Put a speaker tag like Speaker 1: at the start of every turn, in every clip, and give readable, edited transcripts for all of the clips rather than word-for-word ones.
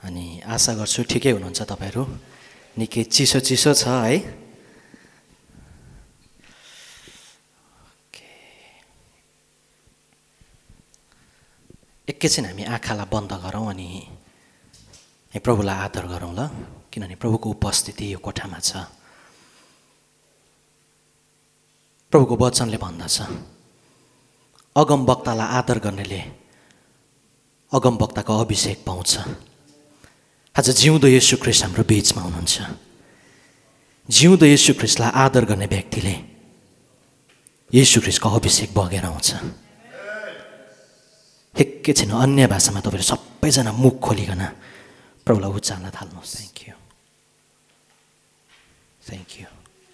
Speaker 1: अनि आशा गर्छु ठिकै हुनुहुन्छ तपाईहरु। निकै चिसो चिसो छ है। एकैछिन हामी आँखालाई बन्द गरौँ अनि प्रभुलाई आदर गरौँ ल, किनभने प्रभुको उपस्थिति यो कोठामा छ। प्रभुको वचनले भन्दछ अगमवक्तालाई आदर गर्नेले अगमवक्ताको अभिषेक पाउँछ। आज जिउँदो येशू ख्रीष्ट हाम्रो बीचमा हुनुहुन्छ। जिउँदो येशू ख्रीष्टलाई आदर गर्ने व्यक्तिले येशू ख्रीष्टको अभिषेक बगेर आउँछ। एकैछिन अन्य भाषामा तपाईहरु सबैजना मुख खोलिकन प्रभुलाई उच्चार्न थाल्नुहोस्। Thank you, thank you.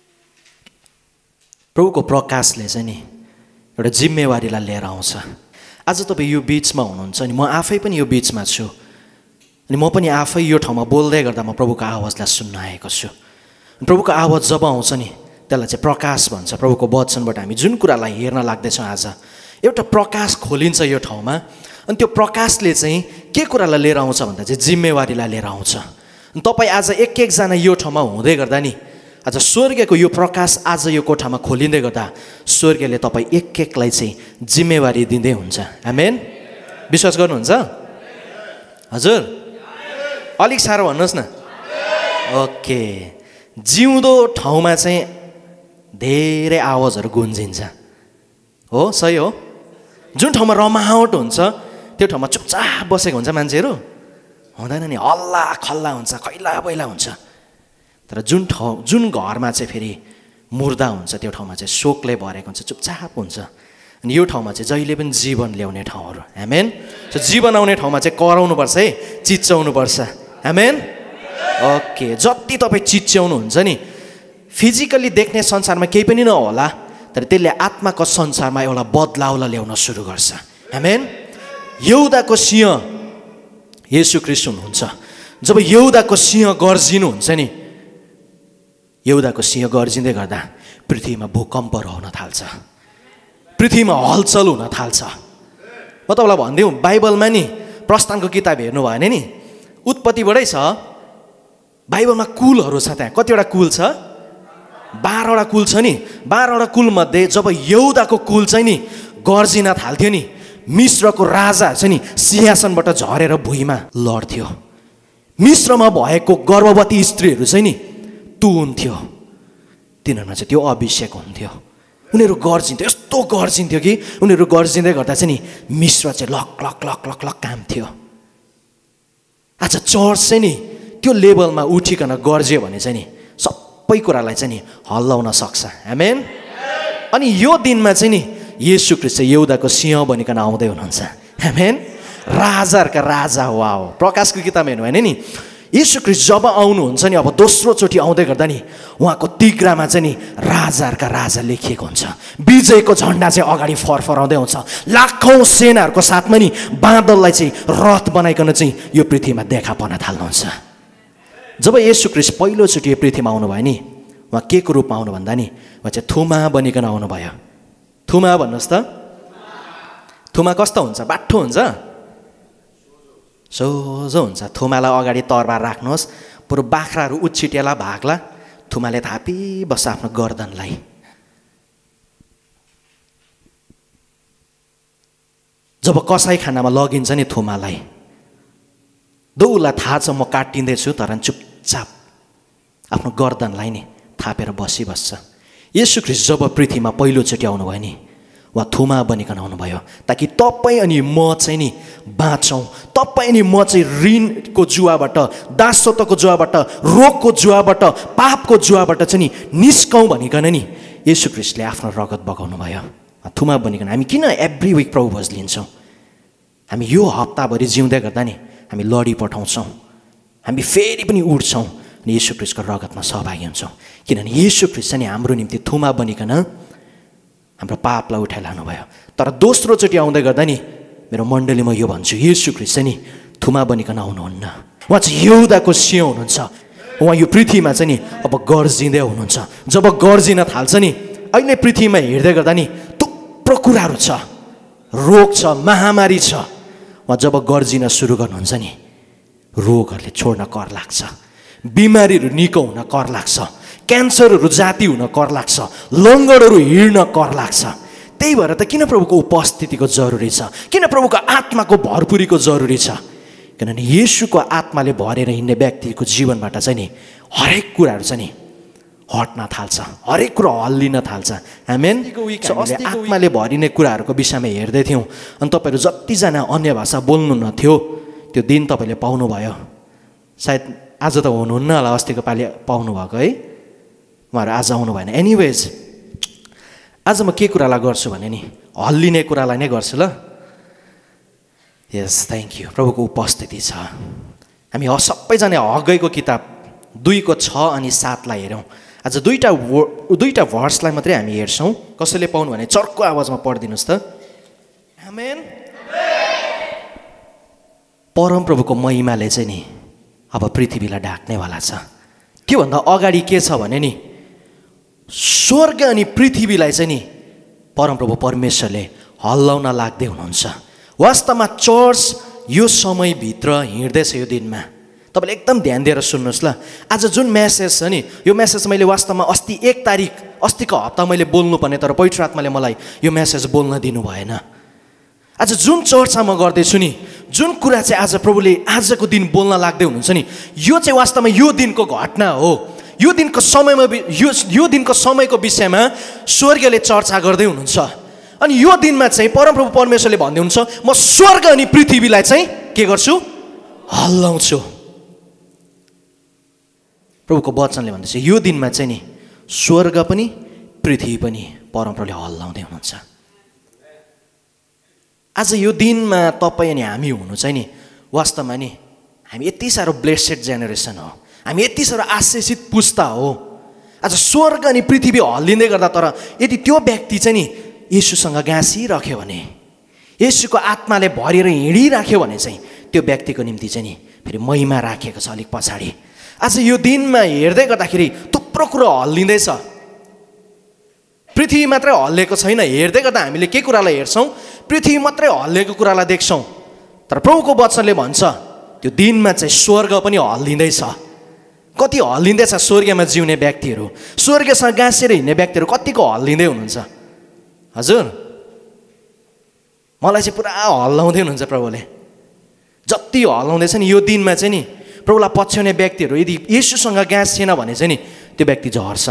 Speaker 1: प्रभुको प्रकाशले चाहिँ नि एउटा जिम्मेवारीलाई लिएर आउँछ। आज तपाईँ यो बीचमा हुनुहुन्छ अनि म आफै पनि यो बीचमा छु अनि म पनि आफै यो ठाउँमा बोल्दै गर्दा म प्रभुको आवाजलाई सुन्न आएको छु। प्रभुको आवाज जब आउँछ नि त्यसलाई चाहिँ प्रकाश भन्छ। प्रभुको वचनबाट हामी जुन कुरालाई हेर्न लाग्दैछौँ आज एउटा प्रकाश खोलिन्छ यो ठाउँमा अनि त्यो प्रकाशले चाहिँ के कुरालाई लिएर आउँछ भन्दा चाहिँ जिम्मेवारीलाई लिएर आउँछ। अनि तपाईँ आज एक एकजना यो ठाउँमा हुँदै गर्दा नि आज स्वर्गको यो प्रकाश आज यो कोठामा खोलिँदै गर्दा स्वर्गले तपाईँ एक एकलाई चाहिँ जिम्मेवारी दिँदै हुन्छ। आमेन। विश्वास गर्नुहुन्छ? हजुर अलिक साह्रो भन्नुहोस् न। ओके। जिउँदो ठाउँमा चाहिँ धेरै आवाजहरू गुन्जिन्छ, हो सही हो। जुन ठाउँमा रमाहट हुन्छ त्यो ठाउँमा चुपचाप बसेको हुन्छ मान्छेहरू, हुँदैन नि, हल्ला खल्ला हुन्छ, खैला बैला हुन्छ। तर जुन घरमा चाहिँ फेरि मुर्दा हुन्छ त्यो ठाउँमा चाहिँ शोकले भरेको हुन्छ, चुपचाप हुन्छ। अनि यो ठाउँमा चाहिँ जहिले पनि जीवन ल्याउने ठाउँहरू। आमेन। सो जीवन आउने ठाउँमा चाहिँ कराउनुपर्छ है, चिच्याउनुपर्छ। आमेन। ओके। जति तपाईँ चिच्याउनुहुन्छ नि फिजिकली देख्ने संसारमा केही पनि नहोला तर त्यसले आत्माको संसारमा एउटा बदलावलाई ल्याउन सुरु गर्छ। आमेन। यहुदाको सिंह येशू ख्रीष्ट हुनुहुन्छ। जब यहुदाको सिंह गर्जिनुहुन्छ नि, यहुदाको सिंह गर्जिँदै गर्दा पृथ्वीमा भूकम्प रहन थाल्छ, पृथ्वीमा हलचल हुन थाल्छ। म तपाईँलाई भनिदिउँ बाइबलमा नि प्रस्थानको किताब हेर्नु भयो भने नि उत्पत्तिबाटै छ। बाइबलमा कुलहरू छ, त्यहाँ कतिवटा कुल छ? 12वटा कुल छ नि। 12वटा कुलमध्ये जब यहुदाको कुल चाहिँ नि गर्जिन थाल्थ्यो नि मिश्रको राजा चाहिँ नि सिंहासनबाट झरेर भुइँमा लड्थ्यो। मिश्रमा भएको गर्भवती स्त्रीहरू चाहिँ नि तुन्थ्यो, तिनीहरूमा चाहिँ त्यो अभिषेक हुन्थ्यो। उनीहरू गर्जिन्थ्यो, यस्तो गर्जिन्थ्यो कि उनीहरू गर्जिँदै गर्दा चाहिँ नि मिश्र चाहिँ लक लक लक लक लक काम्थ्यो। आज चर्च चाहिँ नि त्यो लेभलमा उठिकन गर्जियो भने चाहिँ नि सबै कुरालाई चाहिँ नि हल्लाउन सक्छ। आमेन। अनि यो दिनमा चाहिँ नि येशू ख्रीष्ट चाहिँ यहुदाको सिंह बनिकन आउँदै हुनुहुन्छ। आमेन। राजाहरूका राजा। वाओ। प्रकाशको किताब हेर्नु भने नि येशू ख्रीष्ट जब आउनुहुन्छ नि अब दोस्रो चोटि आउँदै गर्दा नि उहाँको तिग्रामा चाहिँ नि राजाहरूका राजा लेखिएको हुन्छ। विजयको झन्डा चाहिँ अगाडि फरफराउँदै आउँछ। लाखौँ सेनाहरूको साथमा नि बादललाई चाहिँ रथ बनाइकन चाहिँ यो पृथ्वीमा देखा पर्न थाल्नुहुन्छ। जब येशू ख्रीष्ट पहिलोचोटि यो पृथ्वीमा आउनुभयो नि उहाँ के को रूपमा आउनु भन्दा नि उहाँ चाहिँ थुमा बनिकन आउनुभयो। थुमा भन्नुहोस् त। थुमा कस्तो हुन्छ? बाठो हुन्छ, सोझो हुन्छ। थुमालाई अगाडि तरबार राख्नुहोस्, पुरो बाख्राहरू उछिटेला भाग्ला, थुमाले थापिबस्छ आफ्नो गर्दनलाई। जब कसाई खानामा लगिन्छ नि थुमालाई, दौलाई थाहा छ म काटिँदैछु तर चुपचाप आफ्नो गर्दनलाई नि थापेर बसिबस्छ। येशू ख्रीष्ट जब पृथ्वीमा पहिलोचोटि आउनुभयो नि उहाँ थुमा बनिकन आउनुभयो ताकि तपाईँ अनि म चाहिँ नि बाँचौँ। तपाईँ अनि म चाहिँ ऋणको जुवाबाट, दासत्वको जुवाबाट, रोगको जुवाबाट, पापको जुवाबाट चाहिँ नि निस्कौँ भनिकन नि येशू ख्रीष्टले आफ्नो रगत बगाउनु भयो। थुमा बनिकन हामी किन एभ्री विक प्रभु भोज लिन्छौँ? हामी यो हप्ताभरि जिउँदै गर्दा नि हामी लडी पठाउँछौँ, हामी फेरि पनि उठ्छौँ अनि येशू ख्रीष्टको रगतमा सहभागी हुन्छौँ। किनभने येशू ख्रीष्ट चाहिँ हाम्रो निम्ति थुमा बनिकन हाम्रो पापलाई उठाइ लानुभयो। तर दोस्रोचोटि आउँदै गर्दा नि मेरो मण्डलीमा यो भन्छु येशू ख्रीष्ट चाहिँ नि थुमा बनिकन आउनुहुन्न। उहाँ चाहिँ यहुदाको सिंह हुनुहुन्छ। उहाँ यो पृथ्वीमा चाहिँ नि अब गर्जिँदै हुनुहुन्छ। जब गर्जिन थाल्छ नि अहिले पृथ्वीमा हेर्दै गर्दा नि थुप्रो कुराहरू छ, रोग छ, महामारी छ। उहाँ जब गर्जिन सुरु गर्नुहुन्छ नि रोगहरूले छोड्न कर लाग्छ, बिमारीहरू निको हुन कर लाग्छ, क्यान्सरहरू जाती हुन कर लाग्छ, लङ्गडहरू हिँड्न कर लाग्छ। त्यही भएर त किन प्रभुको उपस्थितिको जरुरी छ, किन प्रभुको आत्माको भरपुरीको जरुरी छ? किनभने येशूको आत्माले भरेर हिँड्ने व्यक्तिको जीवनबाट चाहिँ नि हरेक कुराहरू चाहिँ नि हट्न थाल्छ, हरेक कुरा हल्लिन थाल्छ। आमेन। आत्माले भरिने कुराहरूको विषयमा हेर्दै थियौँ, अनि तपाईँहरू जतिजना अन्य भाषा बोल्नु नथ्यो त्यो दिन तपाईँले पाउनुभयो। सायद आज त हुनुहुन्न होला, अस्तिको पालि पाउनुभएको है, उहाँहरू आज आउनु भएन। एनिवेज आज म के कुरालाई गर्छु भने नि हल्लिने कुरालाई नै गर्छु ल। Yes, thank you. प्रभुको उपस्थिति छ। हामी सबैजना हगैको किताब 2:6 अनि 7लाई हेरौँ। आज दुईटा भर्सलाई मात्रै हामी हेर्छौँ। कसैले पाउनु भने चर्को आवाजमा पढिदिनुहोस् त। आमेन। परमप्रभुको महिमाले चाहिँ नि अब पृथ्वीलाई ढाक्नेवाला छ। त्योभन्दा अगाडि के छ भने नि स्वर्ग अनि पृथ्वीलाई चाहिँ नि परमप्रभु परमेश्वरले हल्लाउन लाग्दै हुनुहुन्छ। वास्तवमा चर्च यो समयभित्र हिँड्दैछ। यो दिनमा तपाईँले एकदम ध्यान दिएर सुन्नुहोस् ल। आज जुन मेसेज छ नि, यो मेसेज मैले वास्तवमा अस्ति 1 तारिक, अस्तिको हप्ता मैले बोल्नुपर्ने, तर पवित्र आत्माले मलाई यो मेसेज बोल्न दिनु भएन। आज जुन चर्चा म गर्दैछु नि, जुन कुरा चाहिँ आज प्रभुले आजको दिन बोल्न लाग्दै हुनुहुन्छ नि, यो चाहिँ वास्तवमा यो दिनको घटना हो। यो दिनको समयमा यो दिनको समयको विषयमा स्वर्गले चर्चा गर्दै हुनुहुन्छ। अनि यो दिनमा चाहिँ परमप्रभु परमेश्वरले भन्दै हुनुहुन्छ, म स्वर्ग अनि पृथ्वीलाई चाहिँ के गर्छु? हल्लाउँछु। प्रभुको वचनले भन्दैछ यो दिनमा चाहिँ नि स्वर्ग पनि पृथ्वी पनि परमप्रभुले हल्लाउँदै हुनुहुन्छ। आज यो दिनमा तपाईँ अनि हामी हुनु चाहिँ नि वास्तवमा नि हामी यति साह्रो ब्लेसेड जेनेरेसन हो, हामी यति साह्रो आशिषित पुस्ता हो। आज स्वर्ग अनि पृथ्वी हल्लिँदै गर्दा तर यदि त्यो व्यक्ति चाहिँ नि येशूसँग गाँसिराख्यो भने, येशूको आत्माले भरेर हिँडिराख्यो भने चाहिँ त्यो व्यक्तिको निम्ति चाहिँ नि फेरि महिमा राखेको छ अलिक पछाडि। आज यो दिनमा हेर्दै गर्दाखेरि थुप्रो कुरो हल्लिँदैछ। पृथ्वी मात्रै हल्लेको छैन, हेर्दै गर्दा हामीले के कुरालाई हेर्छौँ? पृथ्वी मात्रै हल्लेको कुरालाई देख्छौँ। तर प्रभुको वचनले भन्छ त्यो दिनमा चाहिँ स्वर्ग पनि हल्लिँदैछ। कति हल्लिँदैछ स्वर्गमा जिउने व्यक्तिहरू, स्वर्गसँग गाँसेर हिँड्ने व्यक्तिहरू कतिको हल्लिँदै हुनुहुन्छ? हजुर, मलाई चाहिँ पुरा हल्लाउँदै हुनुहुन्छ प्रभुले। जति हल्लाउँदैछ नि यो दिनमा चाहिँ नि प्रभुलाई पछ्याउने व्यक्तिहरू यदि येशूसँग गाँसिएन भने चाहिँ नि त्यो व्यक्ति झर्छ।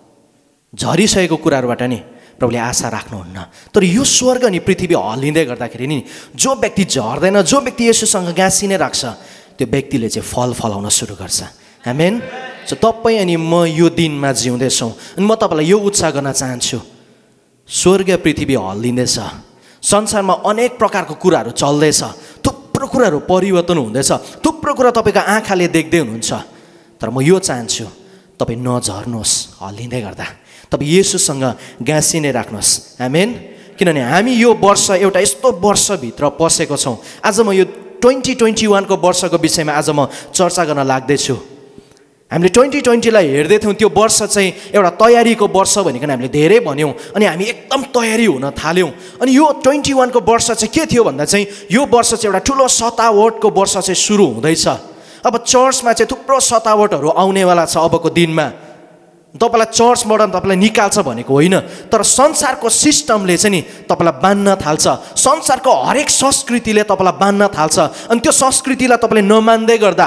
Speaker 1: झरिसकेको कुराहरूबाट नि प्रभुले आशा राख्नुहुन्न। तर यो स्वर्ग अनि पृथ्वी हल्लिँदै गर्दाखेरि नि जो व्यक्ति झर्दैन, जो व्यक्ति येशूसँग गाँसिने राख्छ, त्यो व्यक्तिले चाहिँ फल फलाउन सुरु गर्छ। आमेन। सो तपाईँ अनि म यो दिनमा जिउँदैछौँ अनि म तपाईँलाई यो उत्साह गर्न चाहन्छु। स्वर्ग पृथ्वी हल्लिँदैछ, संसारमा अनेक प्रकारको कुराहरू चल्दैछ, थुप्रो कुराहरू परिवर्तन हुँदैछ, थुप्रो कुरा तपाईँको आँखाले देख्दै हुनुहुन्छ। तर म यो चाहन्छु तपाईँ नझर्नुहोस् हल्लिँदै गर्दा, तपाईँ येशूसँग गाँसिने राख्नुहोस्। आमेन। किनभने हामी यो वर्ष एउटा यस्तो वर्षभित्र पसेको छौँ। आज म यो 2021 को वर्षको विषयमा आज म चर्चा गर्न लाग्दैछु। हामीले 2020लाई हेर्दै थियौँ, त्यो वर्ष चाहिँ एउटा तयारीको वर्ष भनिकन हामीले धेरै भन्यौँ अनि हामी एकदम तयारी हुन थाल्यौँ। अनि यो 21 को वर्ष चाहिँ के थियो भन्दा चाहिँ यो वर्ष चाहिँ एउटा ठुलो सतावटको वर्ष चाहिँ सुरु हुँदैछ। अब चर्चमा चाहिँ थुप्रो सतावटहरू आउनेवाला छ अबको दिनमा। तपाईँलाई चर्चबाट तपाईँलाई निकाल्छ भनेको होइन, तर संसारको सिस्टमले चाहिँ नि तपाईँलाई बाँध्न थाल्छ, संसारको हरेक संस्कृतिले तपाईँलाई बाँध्न थाल्छ। अनि त्यो संस्कृतिलाई तपाईँले नमान्दै गर्दा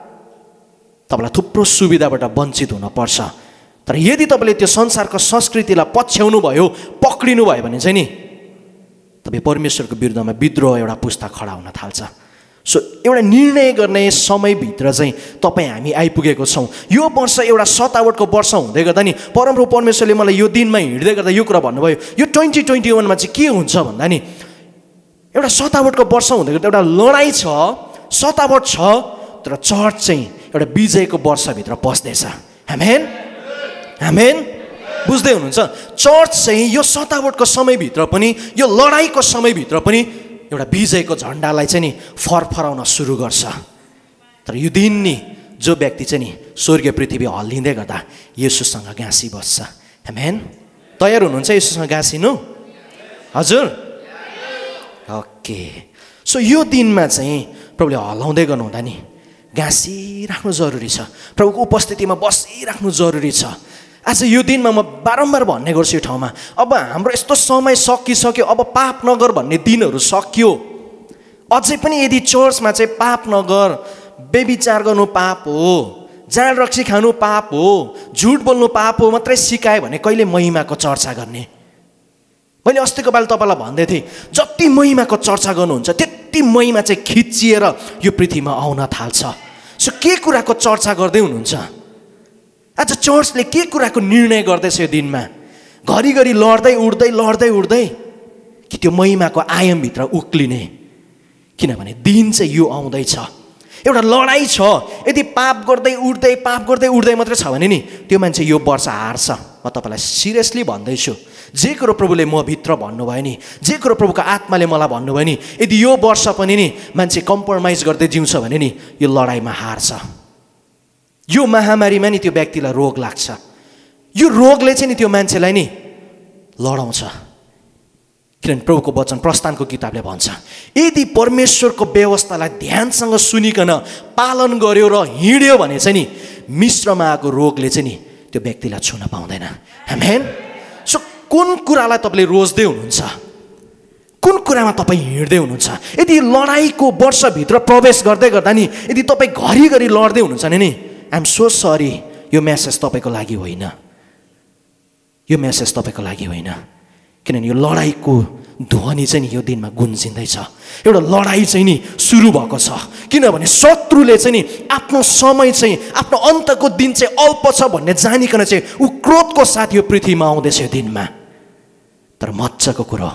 Speaker 1: तपाईँलाई थुप्रो सुविधाबाट वञ्चित हुनपर्छ। तर यदि तपाईँले त्यो संसारको संस्कृतिलाई पछ्याउनु भयो, पक्रिनु भयो भने चाहिँ नि तपाईँ परमेश्वरको विरुद्धमा विद्रोह एउटा पुस्ता खडा हुन थाल्छ। सो एउटा निर्णय गर्ने समयभित्र चाहिँ तपाईँ हामी आइपुगेको छौँ। यो वर्ष एउटा सतावटको वर्ष हुँदै गर्दा नि परमप्रभु परमेश्वरले मलाई यो दिनमा हिँड्दै गर्दा यो कुरा भन्नुभयो, यो 2021मा चाहिँ के हुन्छ भन्दा नि एउटा सतावटको वर्ष हुँदै गर्दा एउटा लडाइँ छ, सतावट छ, तर चर्च चाहिँ एउटा विजयको वर्षभित्र पस्दैछ। आमेन। आमेन। बुझ्दै हुनुहुन्छ? चर्च चाहिँ यो सतावटको समयभित्र पनि, यो लडाइँको समयभित्र पनि एउटा विजयको झन्डालाई चाहिँ नि फरफराउन सुरु गर्छ। तर यो दिन नि जो व्यक्ति चाहिँ नि स्वर्गीय पृथ्वी हल्लिँदै गर्दा येशूसँग गाँसी बस्छ। आमेन। तयार हुनुहुन्छ येशूसँग गाँसिनु? हजुर? ओके। सो यो दिनमा चाहिँ प्रभुले हल्लाउँदै गर्नुहुँदा नि गाँसिराख्नु जरुरी छ, प्रभुको उपस्थितिमा बसिराख्नु जरुरी छ। आज यो दिनमा म बारम्बार भन्ने गर्छु यो ठाउँमा, अब हाम्रो यस्तो समय सकिसक्यो, अब पाप नगर भन्ने दिनहरू सकियो। अझै पनि यदि चर्चमा चाहिँ पाप नगर, व्यभिचार गर्नु पाप हो, जाँड रक्सी खानु पाप हो, झुट बोल्नु पाप हो मात्रै सिकायो भने कहिले महिमाको चर्चा गर्ने? मैले अस्तिको पालि तपाईँलाई भन्दै थिएँ, जति महिमाको चर्चा गर्नुहुन्छ त्यति महिमा चाहिँ खिचिएर यो पृथ्वीमा आउन थाल्छ। सो के कुराको चर्चा गर्दै हुनुहुन्छ? आज चर्चले के कुराको निर्णय गर्दैछ यो दिनमा? घरिघरि लड्दै उड्दै कि त्यो महिमाको आयामभित्र उक्लिने? किनभने दिन चाहिँ यो आउँदैछ, एउटा लडाइँ छ। यदि पाप गर्दै उड्दै मात्रै छ भने नि त्यो मान्छे यो वर्ष हार्छ। म तपाईँलाई सिरियसली भन्दैछु, जे कुरो प्रभुले म भित्र भन्नुभयो नि, जे कुरो प्रभुको आत्माले मलाई भन्नुभयो नि, यदि यो वर्ष पनि नि मान्छे कम्प्रोमाइज गर्दै जिउँछ भने नि यो लडाइँमा हार्छ। यो महामारीमा नि त्यो व्यक्तिलाई रोग लाग्छ, यो रोगले चाहिँ नि त्यो मान्छेलाई नि लडाउँछ। किनभने प्रभुको वचन प्रस्थानको किताबले भन्छ, यदि परमेश्वरको व्यवस्थालाई ध्यानसँग सुनिकन पालन गर्यो र हिँड्यो भने चाहिँ नि मिश्रमा आएको रोगले चाहिँ नि त्यो व्यक्तिलाई छुन पाउँदैन। आमेन। सो कुन कुरालाई तपाईँले रोज्दै हुनुहुन्छ? कुन कुरामा तपाईँ हिँड्दै हुनुहुन्छ? यदि लडाइँको वर्षभित्र प्रवेश गर्दै गर्दा नि यदि तपाईँ घरिघरि लड्दै हुनुहुन्छ भने नि आइएम सो सरी, यो मेसेज तपाईँको लागि होइन, यो मेसेज तपाईँको लागि होइन। किनभने यो लडाइँको ध्वनि चाहिँ नि यो दिनमा गुन्जिँदैछ। एउटा लडाइँ चाहिँ नि सुरु भएको छ, किनभने शत्रुले चाहिँ नि आफ्नो समय चाहिँ, आफ्नो अन्तको दिन चाहिँ अल्प छ भन्ने जानिकन चाहिँ ऊ क्रोधको साथ यो पृथ्वीमा आउँदैछ यो दिनमा। तर मजाको कुरो,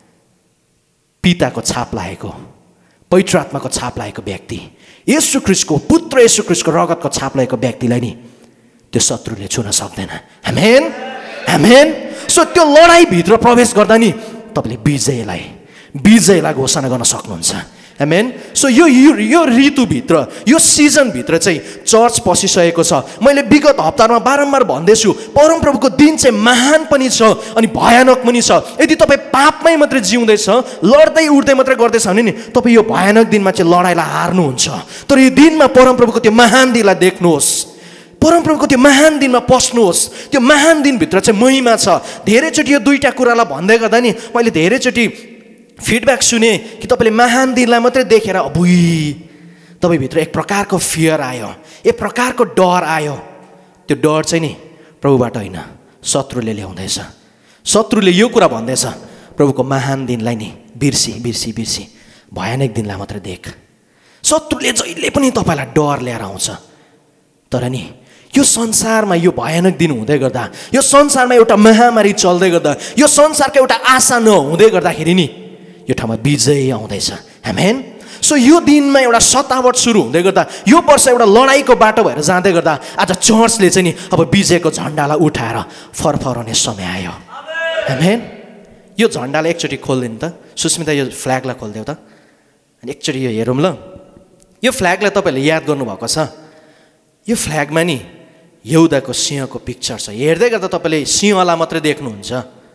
Speaker 1: पिताको छाप लागेको, पवित्र आत्माको छाप लागेको व्यक्ति, येशू ख्रीष्टको पुत्र येशू ख्रीष्टको रगतको छाप लागेको व्यक्तिलाई नि त्यो शत्रुले छुन सक्दैन। आमेन, आमेन। सो त्यो लडाइँभित्र प्रवेश गर्दा नि तपाईँले विजयलाई घोषणा गर्न सक्नुहुन्छ। आमेन। सो यो ऋतुभित्र, यो सिजनभित्र चाहिँ चर्च पसिसकेको छ। मैले विगत हप्तामा बारम्बार भन्दैछु, परमप्रभुको दिन चाहिँ महान पनि छ अनि भयानक पनि छ। यदि तपाईँ पापमै मात्रै जिउँदैछ, लड्दै उड्दै मात्रै गर्दैछ भने नि तपाईँ यो भयानक दिनमा चाहिँ लडाइँलाई हार्नुहुन्छ। तर यो दिनमा परमप्रभुको त्यो महान दिनलाई देख्नुहोस्, परमप्रभुको त्यो महान दिनमा पस्नुहोस्। त्यो महान दिनभित्र चाहिँ महिमा छ। धेरैचोटि यो दुईवटा कुरालाई भन्दै गर्दा नि मैले धेरैचोटि फिडब्याक सुने कि तपाईँले महान दिनलाई मात्रै देखेर अबुई तपाईँभित्र एक प्रकारको फियर आयो, एक प्रकारको डर आयो। त्यो डर चाहिँ नि प्रभुबाट होइन, शत्रुले ल्याउँदैछ। शत्रुले यो कुरा भन्दैछ, प्रभुको महान दिनलाई नि बिर्सी भयानक दिनलाई मात्रै देख। शत्रुले जहिले पनि तपाईँलाई डर ल्याएर आउँछ। तर नि यो संसारमा यो भयानक दिन हुँदै गर्दा, यो संसारमा एउटा महामारी चल्दै गर्दा, यो संसारको एउटा आशा नहुँदै गर्दाखेरि नि यो ठाउँमा विजय आउँदैछ। आमेन। सो यो दिनमा एउटा सतावट सुरु हुँदै गर्दा, यो वर्ष एउटा लडाइँको बाटो भएर जाँदै गर्दा आज चर्चले चाहिँ नि अब विजयको झन्डालाई उठाएर फरफराउने समय आयो। आमेन। यो झन्डालाई एकचोटि खोलिदिनु त सुस्मिता, यो फ्ल्यागलाई खोलिदेऊ त। अनि एकचोटि यो हेरौँ ल। यो फ्ल्यागलाई तपाईँहरूले याद गर्नुभएको छ? यो फ्ल्यागमा नि यहुदाको सिंहको पिक्चर छ। हेर्दै गर्दा तपाईँले सिंहलाई मात्रै देख्नुहुन्छ,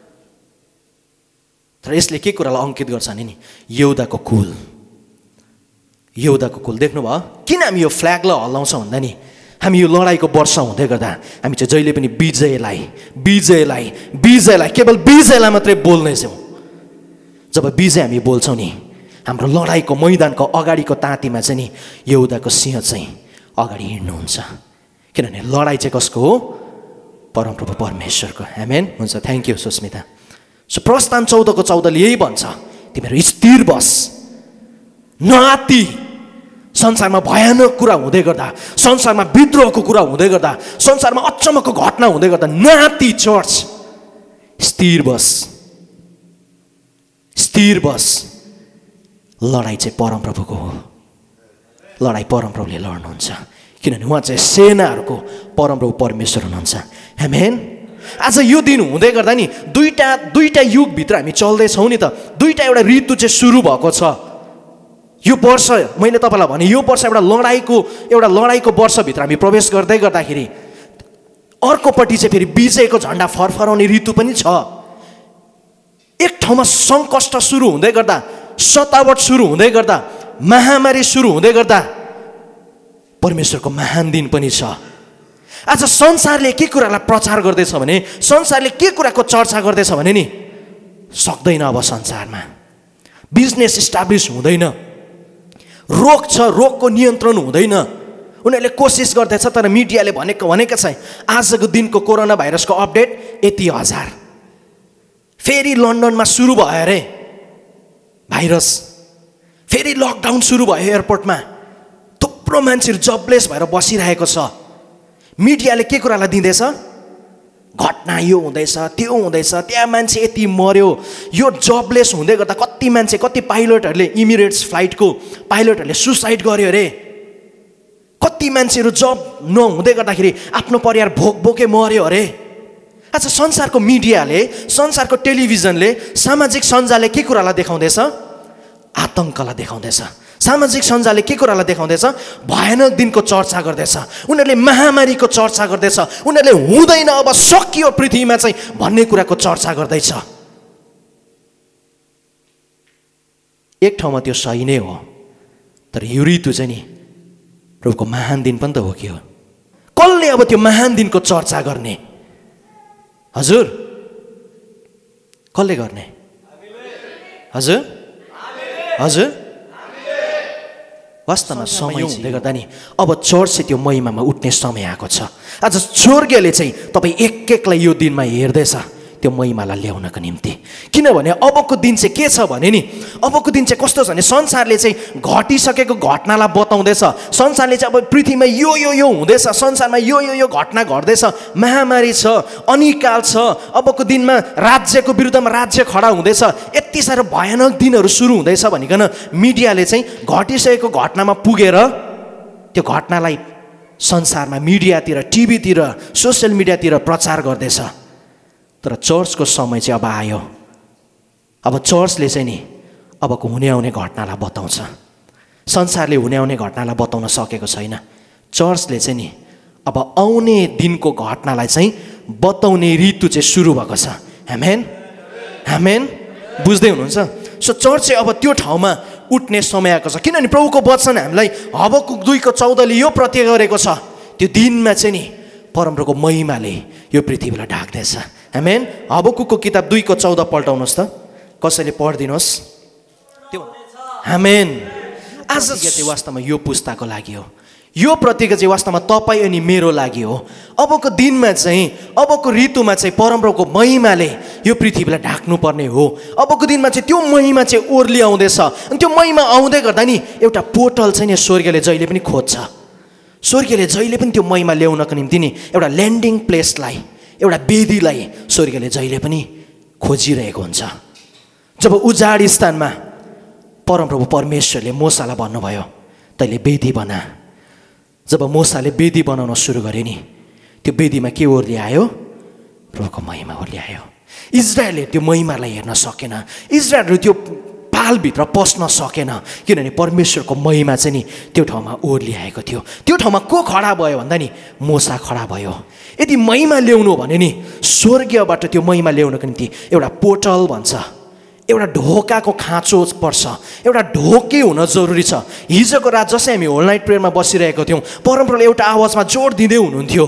Speaker 1: तर यसले के कुरालाई अङ्कित गर्छ भने नि यहुदाको कुल देख्नुभयो? किन हामी यो फ्ल्यागलाई हल्लाउँछौँ भन्दा नि हामी यो लडाइँको वर्ष हुँदै गर्दा हामी चाहिँ जहिले पनि विजयलाई केवल विजयलाई मात्रै बोल्नेछौँ। जब विजय हामी बोल्छौँ नि हाम्रो लडाइँको मैदानको अगाडिको ताँतीमा चाहिँ नि यहुदाको सिंह चाहिँ अगाडि हिँड्नुहुन्छ। किनभने लडाइँ चाहिँ कसको हो? परमप्रभु परमेश्वरको। आमेन। हुन्छ, थ्याङ्क यू सुस्मिता। सो प्रस्थान 14:14 यही भन्छ, तिमीहरू स्थिर बस, नआत्ती। संसारमा भयानक कुरा हुँदै गर्दा, संसारमा विद्रोहको कुरा हुँदै गर्दा, संसारमा अचम्मको घटना हुँदै गर्दा नआत्ती चर्च, स्थिर बस। लडाइँ चाहिँ परमप्रभुको हो। लडाइँ परमप्रभुले लड्नुहुन्छ, किनभने उहाँ चाहिँ सेनाहरूको परमप्रभु परमेश्वर हुनुहुन्छ। आमेन। आज यो दिन हुँदै गर्दा नि दुईटा युगभित्र हामी चल्दैछौँ नि त। एउटा ऋतु चाहिँ सुरु भएको छ। यो वर्ष मैले तपाईँलाई भने यो वर्ष एउटा लडाइँको वर्षभित्र हामी प्रवेश गर्दै गर्दाखेरि अर्कोपट्टि चाहिँ फेरि विजयको झन्डा फरफराउने ऋतु पनि छ। एक ठाउँमा सङ्कष्ट सुरु हुँदै गर्दा, सतावट सुरु हुँदै गर्दा, महामारी सुरु हुँदै गर्दा परमेश्वरको महान दिन पनि छ। आज संसारले के कुरालाई प्रचार गर्दैछ भने, संसारले के कुराको चर्चा गर्दैछ भने नि, सक्दैन अब संसारमा बिजनेस इस्टाब्लिस हुँदैन, रोग छ, रोगको नियन्त्रण हुँदैन। उनीहरूले कोसिस गर्दैछ तर मिडियाले भनेका छ आजको दिनको कोरोना भाइरसको अपडेट यति हजार। फेरि लन्डनमा सुरु भयो अरे भाइरस, फेरि लकडाउन सुरु भयो एयरपोर्टमा, थुप्रो मान्छेहरू जबलेस भएर बसिरहेको छ। मिडियाले के कुरालाई दिँदैछ, घटना यो हुँदैछ, त्यो हुँदैछ, त्यहाँ मान्छे यति मर्यो, यो जबलेस हुँदै गर्दा कति मान्छे, कति पाइलटहरूले, इमिरेट्स फ्लाइटको पाइलटहरूले सुसाइड गर्यो अरे, कति मान्छेहरू जब नहुँदै गर्दाखेरि आफ्नो परिवार भोकै मर्यो अरे। आज संसारको मिडियाले, संसारको टेलिभिजनले, सामाजिक सञ्जालले के कुरालाई देखाउँदैछ, आतङ्कलाई देखाउँदैछ। सामाजिक सञ्जालले के कुरालाई देखाउँदैछ, भयानक दिनको चर्चा गर्दैछ। उनीहरूले महामारीको चर्चा गर्दैछ, उनीहरूले हुँदैन अब सकियो पृथ्वीमा चाहिँ भन्ने कुराको चर्चा गर्दैछ। एक ठाउँमा त्यो सही नै हो, तर यो ऋतु चाहिँ नि प्रभुको महान दिन पनि त हो कि हो। कसले अब त्यो महान दिनको चर्चा गर्ने? हजुर कसले गर्ने? हजुर हजुर वास्तवमा समय हुँदै गर्दा नि अब चर्च चाहिँ त्यो महिमामा उठ्ने समय आएको छ। आज स्वर्गले चाहिँ तपाईँ एक एकलाई यो दिनमा हेर्दैछ त्यो महिमालाई ल्याउनको निम्ति। किनभने अबको दिन चाहिँ के छ भने नि, अबको दिन चाहिँ कस्तो छ भने संसारले चाहिँ घटिसकेको घटनालाई बताउँदैछ। संसारले चाहिँ अब पृथ्वीमा यो यो यो हुँदैछ, संसारमा यो यो यो घटना घट्दैछ, महामारी छ, अनिकाल छ, अबको दिनमा राज्यको विरुद्धमा राज्य खडा हुँदैछ, यति साह्रो भयानक दिनहरू सुरु हुँदैछ भनिकन मिडियाले चाहिँ घटिसकेको घटनामा पुगेर त्यो घटनालाई संसारमा मिडियातिर, टिभीतिर, सोसियल मिडियातिर प्रचार गर्दैछ। तर चर्चको समय चाहिँ अब आयो। अब चर्चले चाहिँ नि अबको हुने आउने घटनालाई बताउँछ। संसारले हुने आउने घटनालाई बताउन सकेको छैन। चर्चले चाहिँ नि अब आउने दिनको घटनालाई चाहिँ बताउने ऋतु चाहिँ सुरु भएको छ। आमेन आमेन, बुझ्दै हुनुहुन्छ? सो चर्च चाहिँ अब त्यो ठाउँमा उठ्ने समय आएको छ। किनभने प्रभुको वचन हामीलाई हबकुक 2:14 यो प्रत्यय गरेको छ, त्यो दिनमा चाहिँ नि परमप्रभुको महिमाले यो पृथ्वीलाई ढाक्दैछ। आमेन। हबकुकको किताब 2:14 पल्टाउनुहोस् त, कसैले पढिदिनुहोस् त्यो। आमेन। आज चाहिँ वास्तवमा यो पुस्ताको लागि हो, यो प्रतिज्ञा चाहिँ वास्तवमा तपाईँ अनि मेरो लागि हो। अबको दिनमा चाहिँ, अबको ऋतुमा चाहिँ परमप्रभुको महिमाले यो पृथ्वीलाई ढाक्नुपर्ने हो। अबको दिनमा चाहिँ त्यो महिमा चाहिँ ओर्ली आउँदैछ। अनि त्यो महिमा आउँदै गर्दा नि एउटा पोर्टल चाहिँ नि स्वर्गले जहिले पनि खोज्छ। स्वर्गले जहिले पनि त्यो महिमा ल्याउनको निम्ति नि एउटा ल्यान्डिङ प्लेसलाई, एउटा वेदीलाई स्वर्गले जहिले पनि खोजिरहेको हुन्छ। जब उजाड स्थानमा परमप्रभु परमेश्वरले मूसालाई भन्नुभयो तैँले वेदी बना, जब मूसाले वेदी बनाउन सुरु गरे नि त्यो वेदीमा के ओर्ली आयो? प्रभुको महिमा ओर्ली आयो। इजरायलले त्यो महिमालाई हेर्न सकेन, इजरायलले त्यो पालभित्र पस्न सकेन, किनभने परमेश्वरको महिमा चाहिँ नि त्यो ठाउँमा ओर्ली आएको थियो। त्यो ठाउँमा को खडा भयो भन्दा नि मूसा खडा भयो। यदि महिमा ल्याउनु भने नि स्वर्गीयबाट त्यो महिमा ल्याउनको निम्ति एउटा पोर्टल भन्छ, एउटा ढोकाको खाँचो पर्छ, एउटा ढोके हुन जरुरी छ। हिजोको रात जसै हामी होल नाइट प्रेयरमा बसिरहेको थियौँ, परमप्रभुले एउटा आवाजमा जोड दिँदै हुनुहुन्थ्यो,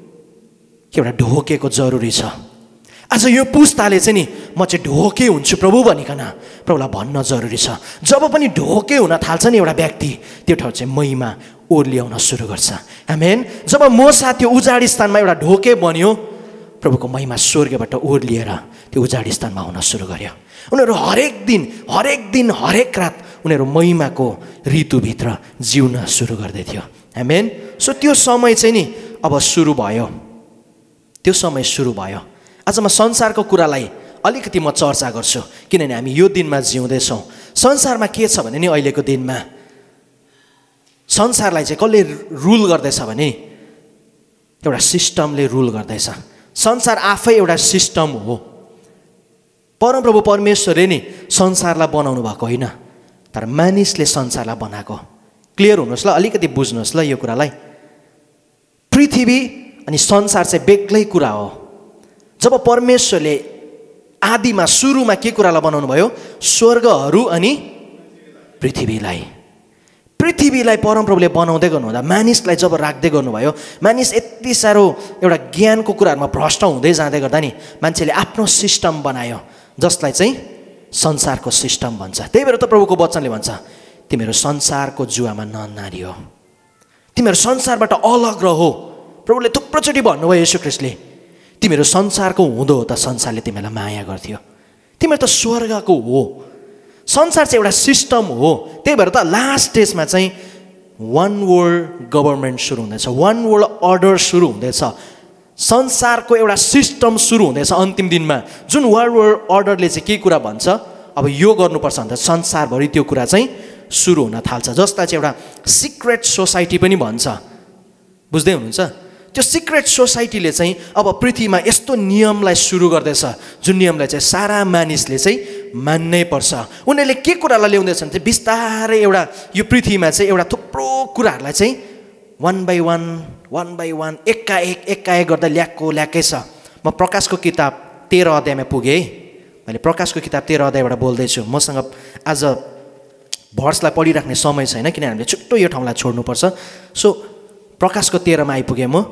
Speaker 1: एउटा ढोकेको जरुरी छ। आज यो पुस्ताले चाहिँ नि म चाहिँ ढोके हुन्छु प्रभु भनिकन प्रभुलाई भन्न जरुरी छ। जब पनि ढोके हुन थाल्छ नि एउटा व्यक्ति, त्यो ठाउँ चाहिँ महिमा ओर्लियाउन सुरु गर्छ। आमेन। जब मूसा त्यो उजाड स्थानमा एउटा ढोके बन्यो, प्रभुको महिमा स्वर्गबाट ओर्लिएर त्यो उजाड स्थानमा हुन सुरु गर्यो। उनीहरू हरेक दिन हरेक रात उनीहरू महिमाको ऋतुभित्र जिउन सुरु गर्दै थियो। आमेन। सो त्यो समय चाहिँ नि अब सुरु भयो, त्यो समय सुरु भयो। आज म संसारको कुरालाई अलिकति म चर्चा गर्छु, किनभने हामी यो दिनमा जिउँदैछौँ। संसारमा के छ भने नि अहिलेको दिनमा संसारलाई चाहिँ कसले रुल गर्दैछ भने एउटा सिस्टमले रुल गर्दैछ। संसार आफै एउटा सिस्टम हो। परमप्रभु परमेश्वरले नि संसारलाई बनाउनु भएको होइन, तर मानिसले संसारलाई बनाएको। क्लियर हुनुहोस् ल, अलिकति बुझ्नुहोस् ल यो कुरालाई। पृथ्वी अनि संसार चाहिँ बेग्लै कुरा हो। जब परमेश्वरले आदिमा सुरुमा के कुरालाई बनाउनु भयो? स्वर्गहरू अनि पृथ्वीलाई। पृथ्वीलाई परमप्रभुले बनाउँदै गर्नुहुँदा मानिसलाई जब राख्दै गर्नुभयो, मानिस यति साह्रो एउटा ज्ञानको कुराहरूमा भ्रष्ट हुँदै जाँदै गर्दा नि मान्छेले आफ्नो सिस्टम बनायो, जसलाई चाहिँ संसारको सिस्टम भन्छ। त्यही भएर त प्रभुको वचनले भन्छ, तिमीहरू संसारको जुवामा ननारियो, तिमीहरू संसारबाट अलग रहो। प्रभुले थुप्रोचोटि भन्नुभयो येशू ख्रीष्टले, तिमीहरू संसारको हुँदो हो त संसारले तिमीहरूलाई माया गर्थ्यो, तिमीहरू त स्वर्गको हो। संसार चाहिँ एउटा सिस्टम हो। त्यही भएर त लास्ट डेजमा चाहिँ वान वर्ल्ड गभर्मेन्ट सुरु हुँदैछ, वान वर्ल्ड अर्डर सुरु हुँदैछ, संसारको एउटा सिस्टम सुरु हुँदैछ अन्तिम दिनमा। जुन वर्ल्ड अर्डरले चाहिँ के कुरा भन्छ, अब यो गर्नुपर्छ भन्दा संसारभरि त्यो कुरा चाहिँ सुरु हुन थाल्छ, जसलाई चाहिँ एउटा सिक्रेट सोसाइटी पनि भन्छ। बुझ्दै हुनुहुन्छ? त्यो सिक्रेट सोसाइटीले चाहिँ अब पृथ्वीमा यस्तो नियमलाई सुरु गर्दैछ, जुन नियमलाई चाहिँ सारा मानिसले चाहिँ मान्नै पर्छ। उनीहरूले के कुरालाई ल्याउँदैछन् चाहिँ बिस्तारै एउटा यो पृथ्वीमा चाहिँ एउटा थुप्रो कुराहरूलाई चाहिँ वान बाई वान एकाएक गर्दा ल्याएकै छ। म प्रकाशको किताब 13 अध्यायमा पुगेँ है। मैले प्रकाशको किताब 13 अध्यायबाट बोल्दैछु। मसँग आज भर्सलाई पढिराख्ने समय छैन, किनभने हामीले छुट्टो यो ठाउँलाई छोड्नुपर्छ। सो प्रकाशको 13मा आइपुगेँ म।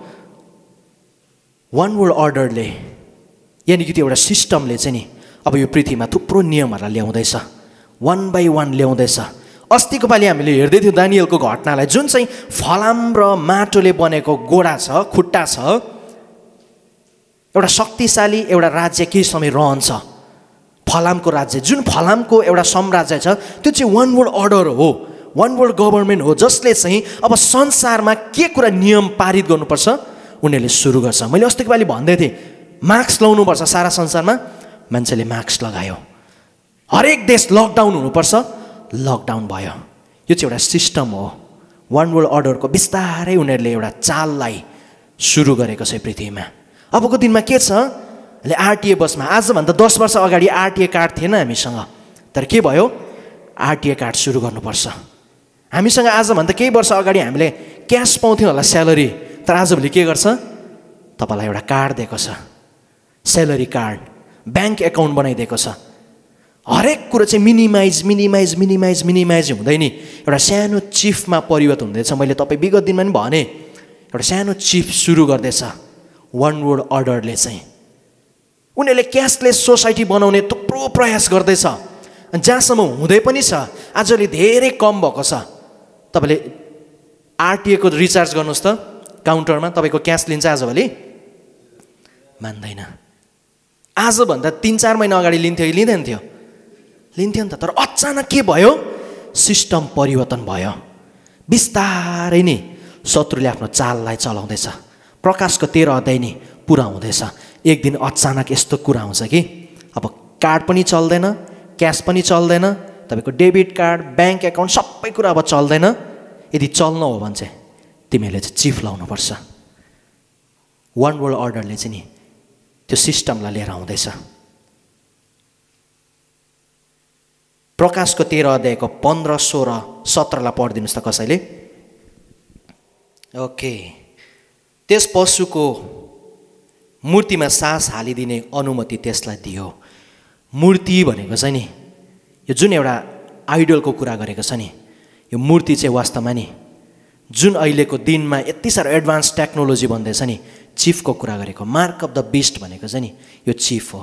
Speaker 1: वान वर्ल्ड अर्डरले, यानि कि त्यो एउटा सिस्टमले चाहिँ नि अब यो पृथ्वीमा थुप्रो नियमहरूलाई ल्याउँदैछ, वान बाई वान ल्याउँदैछ। अस्तिको पालि हामीले हेर्दै थियौँ दानियलको घटनालाई, जुन चाहिँ फलाम र माटोले बनेको गोडा छ, खुट्टा छ, एउटा शक्तिशाली एउटा राज्य केही समय रहन्छ, फलामको राज्य। जुन फलामको एउटा साम्राज्य छ त्यो चाहिँ वान वर्ल्ड अर्डर हो, वान वर्ल्ड गभर्मेन्ट हो, जसले चाहिँ अब संसारमा के कुरा नियम पारित गर्नुपर्छ उनीहरूले सुरु गर्छ। मैले अस्तिको पालि भन्दै थिएँ मास्क लाउनुपर्छ सारा संसारमा, मान्छेले मास्क लगायो। हरेक देश लकडाउन हुनुपर्छ, लकडाउन भयो। यो चाहिँ एउटा सिस्टम हो, वान वर्ल्ड अर्डरको बिस्तारै उनीहरूले एउटा चाललाई सुरु गरेको छ पृथ्वीमा। अबको दिनमा के छ, आरटिए बसमा आजभन्दा 10 वर्ष अगाडि आरटिए कार्ड थिएन हामीसँग, तर के भयो, आरटिए कार्ड सुरु गर्नुपर्छ। हामीसँग आजभन्दा केही वर्ष अगाडि हामीले क्यास पाउँथ्यौँ होला स्यालेरी, तर आजभोलि के गर्छ, तपाईँलाई एउटा कार्ड दिएको छ, स्यालेरी कार्ड, ब्याङ्क एकाउन्ट बनाइदिएको छ। हरेक कुरो चाहिँ मिनिमाइज हुँदै नि एउटा सानो चिफमा परिवर्तन हुँदैछ। मैले तपाईँ विगत दिनमा पनि भने, एउटा सानो चिफ सुरु गर्दैछ वान वर्ल्ड अर्डरले चाहिँ। उनीहरूले क्यासलेस सोसाइटी बनाउने थुप्रो प्रयास गर्दैछ, जहाँसम्म हुँदै पनि छ। आजले धेरै कम भएको छ। तपाईँले आरटिएको रिचार्ज गर्नुहोस् त काउन्टरमा, तपाईँको क्यास लिन्छ आजभोलि, मान्दैन। आजभन्दा 3-4 महिना अगाडि लिन्थ्यो कि लिँदैन थियो, लिन्थ्यो नि त। तर अचानक के भयो, सिस्टम परिवर्तन भयो। बिस्तारै नै शत्रुले आफ्नो चाललाई चलाउँदैछ। प्रकाशको 13 अध्याय नै पुरा हुँदैछ। एक दिन अचानक यस्तो कुरा आउँछ कि अब कार्ड पनि चल्दैन, क्यास पनि चल्दैन, तपाईँको डेबिट कार्ड, ब्याङ्क एकाउन्ट सबै कुरा अब चल्दैन। यदि चल्न हो भने चाहिँ तिमीहरूले चाहिँ चिफ लाउनुपर्छ। वान वर्ल्ड अर्डरले चाहिँ नि त्यो सिस्टमलाई लिएर आउँदैछ। प्रकाशको 13 अध्यायको 15, 16, 17लाई पढिदिनुहोस् त कसैले। ओके। त्यस पशुको मूर्तिमा सास हालिदिने अनुमति त्यसलाई दियो। मूर्ति भनेको चाहिँ नि यो जुन एउटा आइडलको कुरा गरेको छ नि, यो मूर्ति चाहिँ वास्तवमा नि जुन अहिलेको दिनमा यति साह्रो एडभान्स टेक्नोलोजी भन्दैछ नि, चिफको कुरा गरेको। मार्क अफ द बिस्ट भनेको चाहिँ नि यो चिफ हो।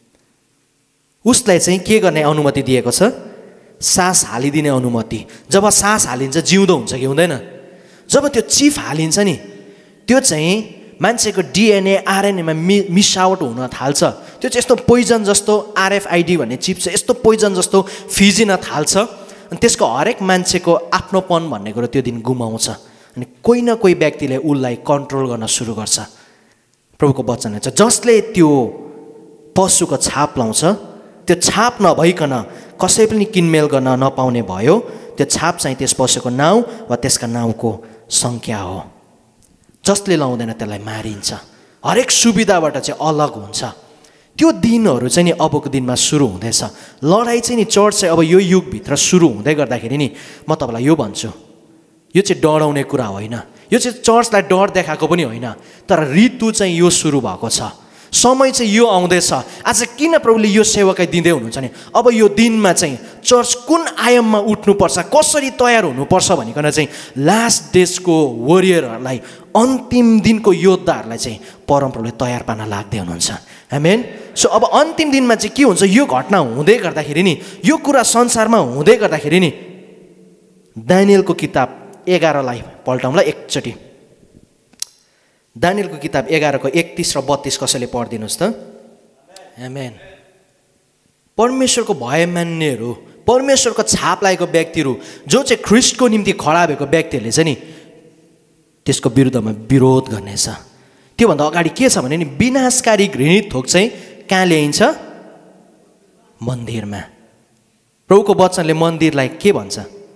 Speaker 1: उसलाई चाहिँ के गर्ने अनुमति दिएको छ, सास हालिदिने अनुमति। जब सास हालिन्छ जिउँदो हुन्छ कि हुँदैन? जब त्यो चिफ हालिन्छ नि, त्यो चाहिँ मान्छेको डिएनए आरएनएमा मिसावट हुन थाल्छ। त्यो चाहिँ यस्तो पोइजन जस्तो, आरएफआइडी भन्ने चिप चाहिँ यस्तो पोइजन जस्तो फिजिन थाल्छ। अनि त्यसको हरेक मान्छेको आफ्नोपन भन्ने कुरो त्यो दिन गुमाउँछ। अनि कोही न कोही व्यक्तिले उसलाई कन्ट्रोल गर्न सुरु गर्छ। प्रभुको वचन छ, जसले त्यो पशुको छाप लाउँछ, त्यो छाप नभइकन कसै पनि किनमेल गर्न नपाउने भयो। त्यो छाप चाहिँ त्यस पशुको नाउँ वा त्यसका नाउँको सङ्ख्या हो। जसले लाउँदैन त्यसलाई मारिन्छ। हरेक सुविधाबाट चाहिँ अलग हुन्छ। त्यो दिनहरू चाहिँ नि अबको दिनमा सुरु हुँदैछ। लडाइँ चाहिँ नि चर्च चाहिँ अब यो युगभित्र सुरु हुँदै गर्दाखेरि नि म तपाईँलाई यो भन्छु, यो चाहिँ डराउने कुरा होइन। यो चाहिँ चर्चलाई डर देखाएको पनि होइन, तर ऋतु चाहिँ यो सुरु भएको छ। समय चाहिँ यो आउँदैछ। आज किन प्रभुले यो सेवाकाई दिँदै हुनुहुन्छ नि? अब यो दिनमा चाहिँ चर्च कुन आयाममा उठ्नुपर्छ, कसरी तयार हुनुपर्छ भनिकन चाहिँ लास्ट डेजको वरियरहरूलाई, अन्तिम दिनको योद्धाहरूलाई चाहिँ परमप्रभुले तयार पार्न लाग्दै हुनुहुन्छ। आमेन। सो अब अन्तिम दिनमा चाहिँ के हुन्छ? यो घटना हुँदै गर्दाखेरि नि, यो कुरा संसारमा हुँदै गर्दाखेरि नि, दानियलको किताब 11लाई पल्टाउँला एकचोटि। दानियलको किताब 11को 31 र 32 कसैले पढिदिनुहोस् त। आमेन। परमेश्वरको भय मान्नेहरू, परमेश्वरको छाप लागेको व्यक्तिहरू, जो चाहिँ ख्रिस्टको निम्ति खडा भएको व्यक्तिहरूले चाहिँ नि त्यसको विरुद्धमा विरोध गर्नेछ। त्योभन्दा अगाडि के छ भने नि, विनाशकारी घृणित थोक चाहिँ कहाँ ल्याइन्छ? मन्दिरमा। प्रभुको वचनले मन्दिरलाई के भन्छ?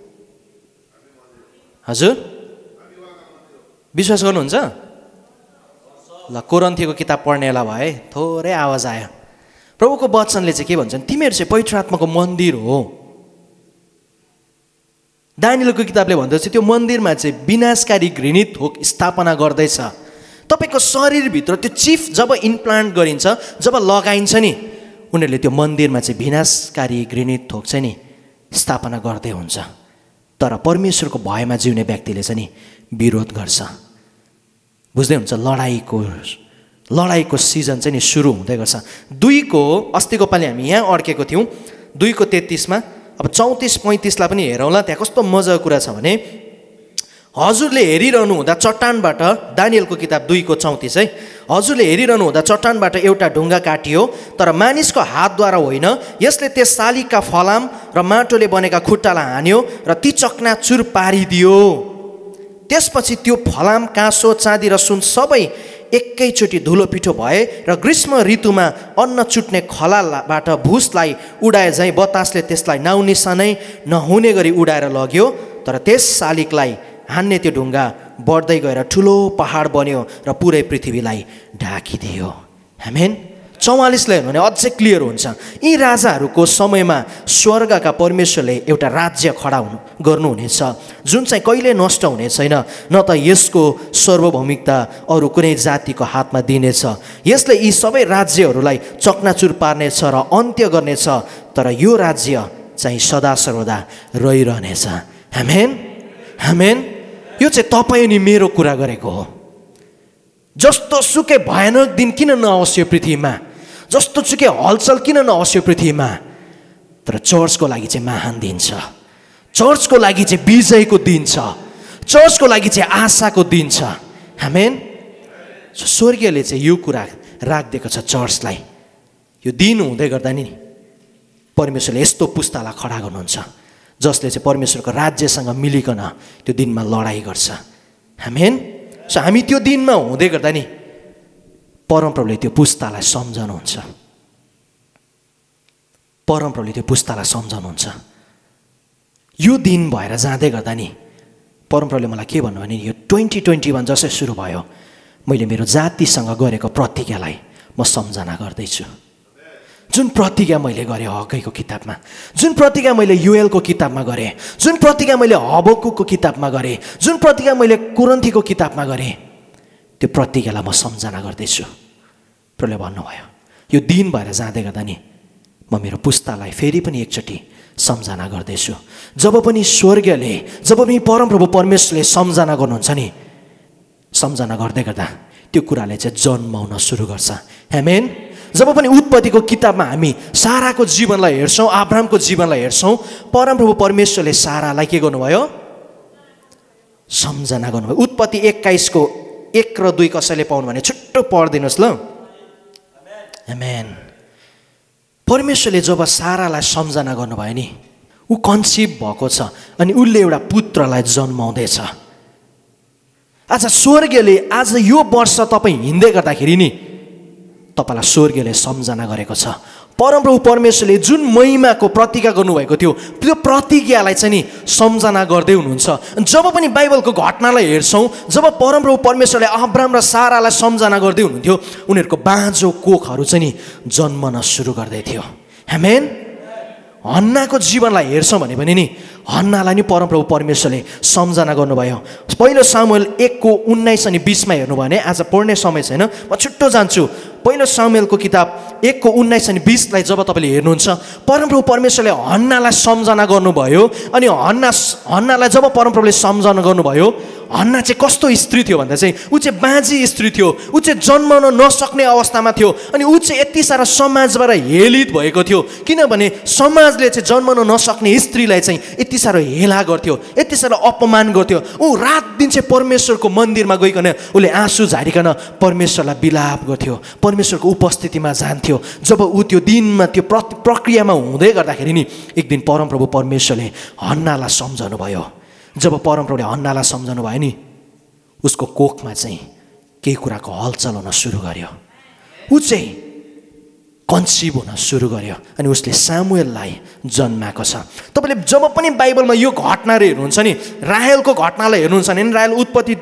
Speaker 1: हजुर विश्वास गर्नुहुन्छ? ल, कोरिन्थीको किताब पढ्नेलाई भए थोरै आवाज आयो। प्रभुको वचनले चाहिँ के भन्छ? तिमीहरू चाहिँ पवित्र आत्माको मन्दिर हो। दानियलको किताबले भन्दछ त्यो मन्दिरमा चाहिँ विनाशकारी घृणित थोक स्थापना गर्दैछ। तपाईँको शरीरभित्र त्यो चिफ जब इम्प्लान्ट गरिन्छ, जब लगाइन्छ नि, उनीहरूले त्यो मन्दिरमा चाहिँ विनाशकारी घृणित थोक चाहिँ नि स्थापना गर्दै हुन्छ। तर परमेश्वरको भयमा जिउने व्यक्तिले चाहिँ नि विरोध गर्छ। बुझ्दै हुन्छ? लडाइँको सिजन चाहिँ नि सुरु हुँदै गर्छ। 2को अस्तिको पालि हामी यहाँ अड्केको थियौँ 2को 33मा। अब 34-35लाई पनि हेरौँला। त्यहाँ कस्तो मजाको कुरा छ भने, हजुरले हेरिरहनु हुँदा चट्टानबाट, दानियलको किताब 2को 34 है, हजुरले हेरिरहनु हुँदा चट्टानबाट एउटा ढुङ्गा काटियो, तर मानिसको हातद्वारा होइन। यसले त्यस शालिगका फलाम र माटोले बनेका खुट्टालाई हान्यो र ती चकनाचुर पारिदियो। त्यसपछि त्यो फलाम, काँसो, चाँदी र सुन सबै एकैचोटि धुलो पिठो भए र ग्रीष्म ऋतुमा अन्न चुट्ने खलाबाट भुसलाई उडाए झैँ बतासले त्यसलाई नाउनिसानै नहुने गरी उडाएर लग्यो। तर त्यस शालिगलाई हान्ने त्यो ढुङ्गा बढ्दै गएर ठुलो पहाड बन्यो र पुरै पृथ्वीलाई ढाकिदियो। आमेन। 44लाई हेर्नु भने अझै क्लियर हुन्छ। यी राजाहरूको समयमा स्वर्गका परमेश्वरले एउटा राज्य खडा गर्नुहुनेछ, जुन चाहिँ कहिले नष्ट हुने छैन, न त यसको सार्वभौमिकता अरू कुनै जातिको हातमा दिनेछ। यसले यी सबै राज्यहरूलाई चकनाचुर पार्नेछ र अन्त्य गर्नेछ, तर यो राज्य चाहिँ सदा सर्वदा रहिरहनेछ। आमेन। आमेन। यो चाहिँ तपाईँ अनि मेरो कुरा गरेको हो। जस्तो सुकै भयानक दिन किन नआओस् यो पृथ्वीमा, जस्तो सुकै हलचल किन नआओस् यो पृथ्वीमा, तर चर्चको लागि चाहिँ महान दिन छ। चर्चको लागि चाहिँ विजयको दिन छ। चर्चको लागि चाहिँ आशाको दिन छ। आमेन। स्वर्गीयले चाहिँ यो कुरा राखिदिएको छ चर्चलाई। यो दिन हुँदै गर्दा नि परमेश्वरले यस्तो पुस्तालाई खडा गर्नुहुन्छ जसले चाहिँ परमेश्वरको राज्यसँग मिलिकन त्यो दिनमा लडाइँ गर्छ। आमेन। सो हामी त्यो दिनमा हुँदै गर्दा नि परमप्रभुले त्यो पुस्तालाई सम्झाउनुहुन्छ। परमप्रभुले त्यो पुस्तालाई सम्झाउनुहुन्छ। यो दिन भएर जाँदै गर्दा नि परमप्रभुले मलाई के भन्नु भने, यो 2021 जसै सुरु भयो, मैले मेरो जातिसँग गरेको प्रतिज्ञालाई म सम्झना गर्दैछु। जुन प्रतिज्ञा मैले गरेँ हगैको किताबमा, जुन प्रतिज्ञा मैले युएलको किताबमा गरेँ, जुन प्रतिज्ञा मैले हबक्कुको किताबमा गरेँ, जुन प्रतिज्ञा मैले कोरिन्थीको किताबमा गरेँ, त्यो प्रतिज्ञालाई म सम्झना गर्दैछु। प्रभुले भन्नुभयो यो दिन भएर जाँदै गर्दा नि म मेरो पुस्तालाई फेरि पनि एकचोटि सम्झना गर्दैछु। जब पनि स्वर्गीयले, जब पनि परमप्रभु परमेश्वरले सम्झना गर्नुहुन्छ नि, सम्झना गर्दै गर्दा त्यो कुराले चाहिँ जन्माउन सुरु गर्छ। आमेन। जब पनि उत्पत्तिको किताबमा हामी साराको जीवनलाई हेर्छौँ, अब्राहमको जीवनलाई हेर्छौँ, परमप्रभु परमेश्वरले सारालाई के गर्नुभयो? सम्झना गर्नुभयो। उत्पत्ति 21को 1 र 2 कसैले पाउनु भने छुट्टो पढिदिनुहोस् ल। आमेन। परमेश्वरले जब सारालाई सम्झना गर्नुभयो नि, ऊ कन्सिभ भएको छ अनि उसले एउटा पुत्रलाई जन्माउँदैछ। आज स्वर्गीयले आज यो वर्ष तपाईँ हिँड्दै गर्दाखेरि नि तपाईँलाई स्वर्गीयले सम्झना गरेको छ। परमप्रभु परमेश्वरले जुन महिमाको प्रतिज्ञा गर्नुभएको थियो, त्यो प्रतिज्ञालाई चाहिँ नि सम्झना गर्दै हुनुहुन्छ। जब पनि बाइबलको घटनालाई हेर्छौँ, जब परमप्रभु परमेश्वरले अब्राहम र सारालाई सम्झना गर्दै हुनुहुन्थ्यो, उनीहरूको बाँझो कोखहरू चाहिँ नि जन्मन सुरु गर्दै थियो। आमेन। हन्नाको जीवनलाई हेर्छौँ भने पनि नि हन्नालाई नि परमप्रभु परमेश्वरले सम्झना गर्नुभयो। पहिलो सामुएल 1को 19 अनि 20मा हेर्नुभयो भने, आज पढ्ने समय छैन, म छुट्टो जान्छु। पहिलो सामुएलको किताब 1:19 अनि 20 जब तपाईँले हेर्नुहुन्छ, परमप्रभु परमेश्वरले हन्नालाई सम्झना गर्नुभयो। अनि हन्नालाई जब परमप्रभुले सम्झना गर्नुभयो, हन्ना चाहिँ कस्तो स्त्री थियो भन्दा चाहिँ ऊ चाहिँ बाँझी स्त्री थियो, ऊ चाहिँ जन्माउन नसक्ने अवस्थामा थियो। अनि ऊ चाहिँ यति साह्रो समाजबाट हेलित भएको थियो, किनभने समाजले चाहिँ जन्माउन नसक्ने स्त्रीलाई चाहिँ यति साह्रो हेला गर्थ्यो, यति साह्रो अपमान गर्थ्यो। ऊ रात दिन चाहिँ परमेश्वरको मन्दिरमा गइकन उसले आँसु झारिकन परमेश्वरलाई बिलाप गर्थ्यो, परमेश्वरको उपस्थितिमा जान्थ्यो। जब ऊ त्यो दिनमा त्यो प्रक्रियामा हुँदै गर्दाखेरि नि एक दिन परमप्रभु परमेश्वरले हन्नालाई सम्झनु भयो। जब परमप्रभुले हन्नालाई सम्झनु भयो नि, उसको कोखमा चाहिँ केही कुराको हलचल हुन सुरु गर्यो। ऊ चाहिँ कन्सिभ हुन सुरु गर्यो अनि उसले सामुएललाई जन्माएको छ। तपाईँले जब पनि बाइबलमा यो घटनाहरू हेर्नुहुन्छ नि, राहेलको घटनालाई हेर्नुहुन्छ भने, राहेल उत्पत्ति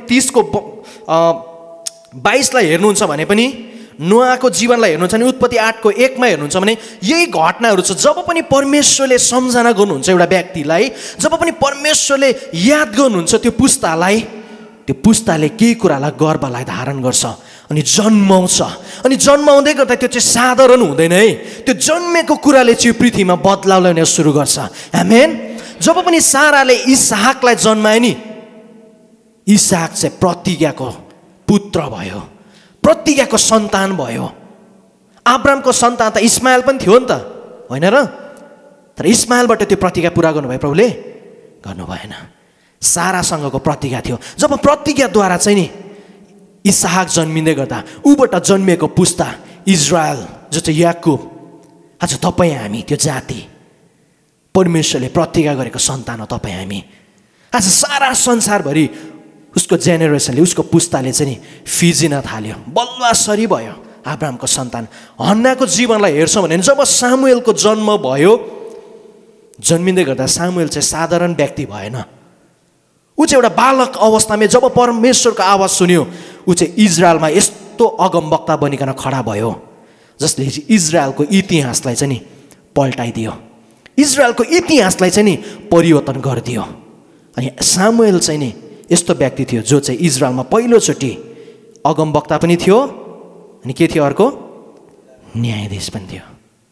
Speaker 1: 30:22 हेर्नुहुन्छ भने पनि, नोआको जीवनलाई हेर्नुहुन्छ भने उत्पत्ति 8:1 हेर्नुहुन्छ भने यही घटनाहरू छ। जब पनि परमेश्वरले सम्झना गर्नुहुन्छ एउटा व्यक्तिलाई, जब पनि परमेश्वरले याद गर्नुहुन्छ त्यो पुस्तालाई, त्यो पुस्ताले केही कुरालाई गर्वलाई धारण गर्छ अनि जन्माउँछ। अनि जन्माउँदै गर्दा त्यो चाहिँ साधारण हुँदैन है, त्यो जन्मेको कुराले चाहिँ पृथ्वीमा बदलाव ल्याउने सुरु गर्छ। आमेन। जब पनि साराले इसहाकलाई जन्माए नि, इसहाक चाहिँ प्रतिज्ञाको पुत्र भयो, प्रतिज्ञाको सन्तान भयो। अब्रामको सन्तान त इस्माइल पनि थियो नि त, होइन र? तर इस्माइलबाट त्यो प्रतिज्ञा पुरा गर्नुभयो प्रभुले? गर्नु भएन। सारासँगको प्रतिज्ञा थियो। जब प्रतिज्ञाद्वारा चाहिँ नि इसहाक जन्मिँदै गर्दा ऊबाट जन्मिएको पुस्ता इजरायल जो चाहिँ याकुब, आज तपाईँ हामी त्यो जाति, परमेश्वरले प्रतिज्ञा गरेको सन्तान हो तपाईँ हामी। आज सारा संसारभरि उसको जेनेरेसनले, उसको पुस्ताले चाहिँ नि फिजिन थाल्यो, बलुवासरी भयो अब्रामको सन्तान। हन्नाको जीवनलाई हेर्छौँ भने जब सामुएलको जन्म भयो, जन्मिँदै गर्दा सामुएल चाहिँ साधारण व्यक्ति भएन। ऊ चाहिँ एउटा बालक अवस्थामा जब परमेश्वरको आवाज सुन्यो, ऊ चाहिँ इजरायलमा यस्तो अगमवक्ता बनिकन खडा भयो जसले इजरायलको इतिहासलाई चाहिँ नि पल्टाइदियो, इजरायलको इतिहासलाई चाहिँ नि परिवर्तन गरिदियो। अनि सामुएल चाहिँ नि यस्तो व्यक्ति थियो जो चाहिँ इजरायलमा पहिलोचोटि अगमवक्ता पनि थियो अनि के थियो अर्को, न्यायाधीश पनि थियो।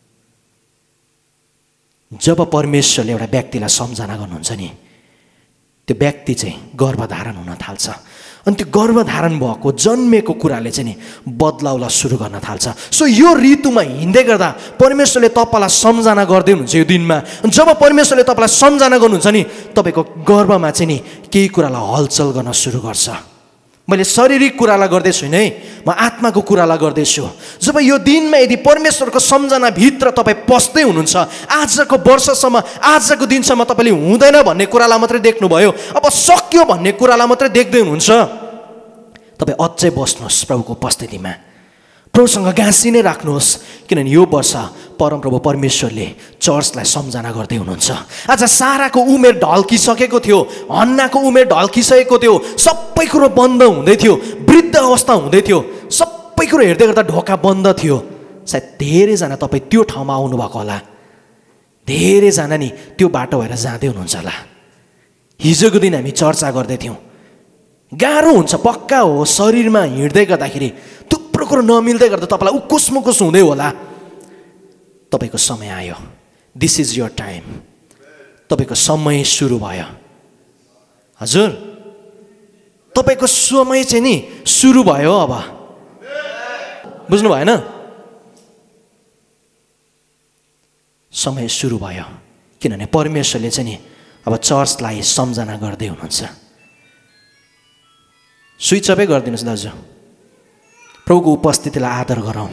Speaker 1: जब परमेश्वरले एउटा व्यक्तिलाई सम्झना गर्नुहुन्छ नि, त्यो व्यक्ति चाहिँ गर्भधारण हुन थाल्छ। अनि त्यो गर्भधारण भएको जन्मेको कुराले चाहिँ नि बदलाउलाई सुरु गर्न थाल्छ। सो यो ऋतुमा हिँड्दै गर्दा परमेश्वरले तपाईँलाई सम्झना गर्दै हुनुहुन्छ। यो दिनमा जब परमेश्वरले तपाईँलाई सम्झना गर्नुहुन्छ नि, तपाईँको गर्भमा चाहिँ नि केही कुरालाई हलचल गर्न सुरु गर्छ। मैले शारीरिक कुरालाई गर्दैछु है, म आत्माको कुरालाई गर्दैछु। जब यो दिनमा यदि परमेश्वरको सम्झनाभित्र तपाईँ पस्दै हुनुहुन्छ, आजको वर्षसम्म, आजको दिनसम्म तपाईँले हुँदैन भन्ने कुरालाई मात्रै देख्नुभयो, अब सक्यो भन्ने कुरालाई मात्रै देख्दै हुनुहुन्छ, तपाईँ अझै बस्नुहोस् प्रभुको उपस्थितिमा, प्रभुसँग गाँसी नै राख्नुहोस्। किनभने यो वर्ष परमप्रभु परमेश्वरले चर्चलाई सम्झना गर्दै हुनुहुन्छ। आज साराको उमेर ढल्किसकेको थियो, हन्नाको उमेर ढल्किसकेको थियो, सबै कुरो बन्द हुँदै थियो, वृद्ध अवस्था हुँदै थियो, सबै कुरो हेर्दै गर्दा ढोका बन्द थियो। सायद धेरैजना तपाईँ त्यो ठाउँमा आउनुभएको होला, धेरैजना नि त्यो बाटो भएर जाँदै हुनुहुन्छ होला। हिजोको दिन हामी चर्चा गर्दै थियौँ, गाह्रो हुन्छ पक्का हो, शरीरमा हिँड्दै गर्दाखेरि थुप्रो कुरो नमिल्दै गर्दा तपाईँलाई उकुस मुकुस हुँदै होला। तपाईँको समय आयो, दिस इज योर टाइम, तपाईँको समय सुरु भयो। हजुर, तपाईँको समय चाहिँ नि सुरु भयो। अब बुझ्नु भएन? समय सुरु भयो, किनभने परमेश्वरले चाहिँ नि अब चर्चलाई सम्झना गर्दै हुनुहुन्छ। स्विच अफै गरिदिनुहोस् दाजु, प्रभुको उपस्थितिलाई आदर गरौँ।